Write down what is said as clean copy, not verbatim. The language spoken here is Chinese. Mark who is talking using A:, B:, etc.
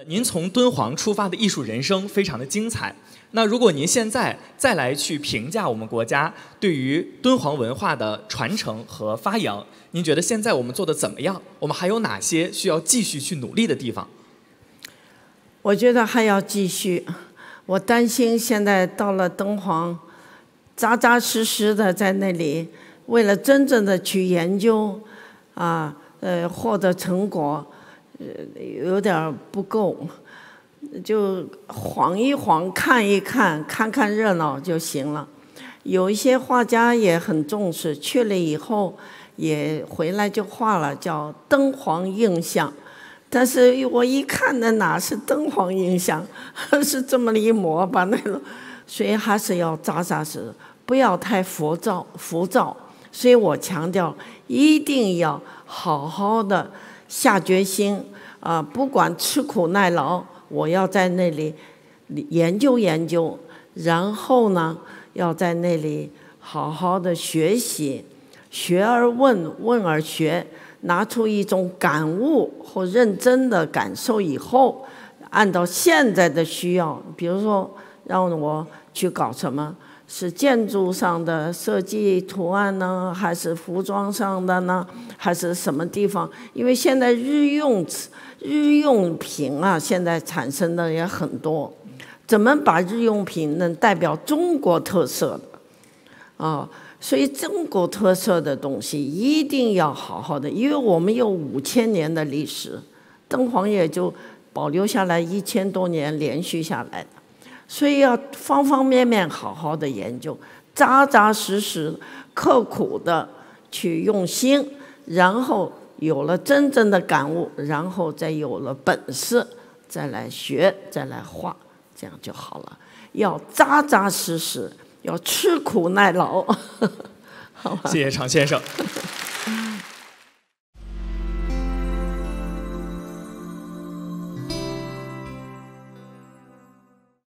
A: 您从敦煌出发的艺术人生非常的精彩。那如果您现在再来去评价我们国家对于敦煌文化的传承和发扬，您觉得现在我们做的怎么样？我们还有哪些需要继续去努力的地方？
B: 我觉得还要继续。我担心现在到了敦煌，扎扎实实的在那里，为了真正的去研究，获得成果，有点不够。就晃一晃，看一看，看看热闹就行了。有一些画家也很重视，去了以后也回来就画了，叫敦煌印象。但是我一看，那哪是敦煌印象，是这么一抹把那个，所以还是要扎扎实实，不要太浮躁。所以我强调，一定要好好的下决心不管吃苦耐劳。我要在那里研究研究，然后呢，要在那里好好的学习，学而问，问而学，拿出一种感悟或认真的感受以后，按照现在的需要，比如说让我去搞什么，是建筑上的设计图案呢，还是服装上的呢，还是什么地方？因为现在日用品现在产生的也很多，怎么把日用品能代表中国特色的所以中国特色的东西一定要好好的，因为我们有5000年的历史，敦煌也就保留下来1000多年连续下来的，所以要方方面面好好的研究，扎扎实实刻苦的去用心，然后有了真正的感悟，然后再有了本事，再来学，再来画，这样就好了。要扎扎实实，要吃苦耐劳。好吧，
A: 谢谢常先生。